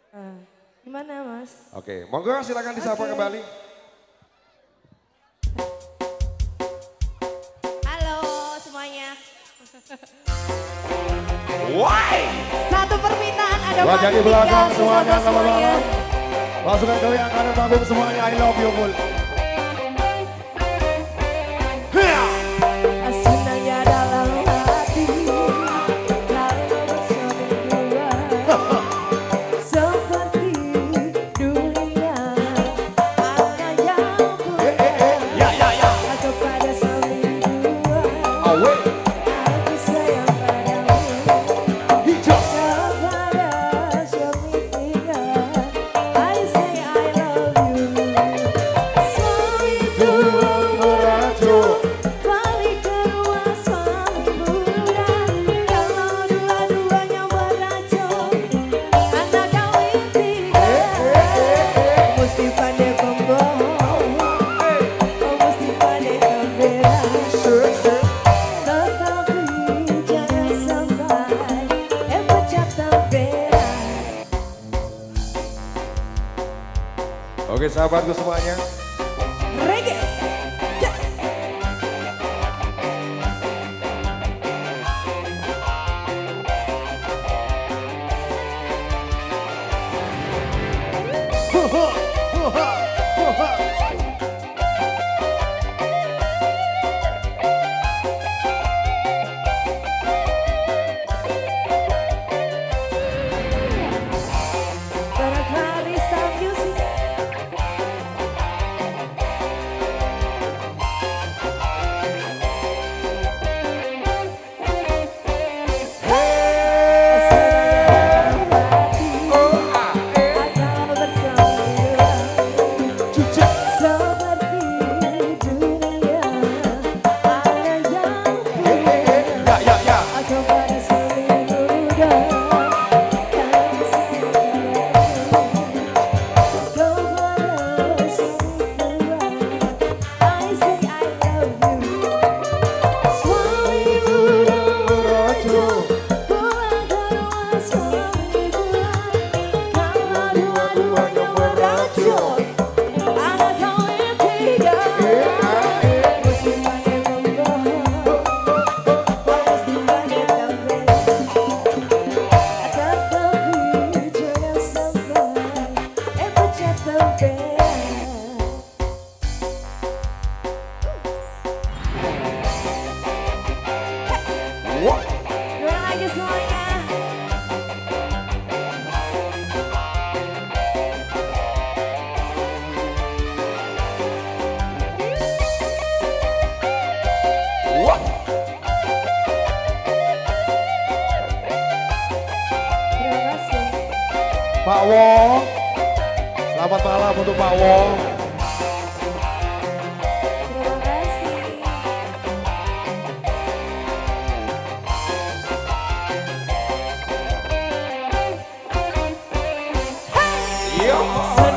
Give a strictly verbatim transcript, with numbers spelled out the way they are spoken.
Uh, gimana Mas? Oke, monggo silakan disapa Oke. kembali. Halo semuanya. Why? Satu permintaan ada Wajah di panitia, belakang susah semuanya semuanya. sama-sama. Pasukan kami yang kanan panggung semuanya I love you full. Senangnya dalam hati kalau bersama dua seperti dunia ada yang kurang Ya ya ya. kepada suami dua Awe. aku sayang padamu Hijau. kepada suami tiga I say I love you suami dua Meracun. balik ke rumah suami muda kalau dua-duanya beracun anak kawin tiga mesti pandai pembohong oh mesti pandai pembela tetapi jangan sampai eh pecah tempera. Oke sahabatku semuanya. Reggae. Ya. Barangkali stop music. What? Doang lagi semuanya. What? Terima kasih. Pak Wong. Selamat malam untuk Pak Wong. Terima kasih. Yo.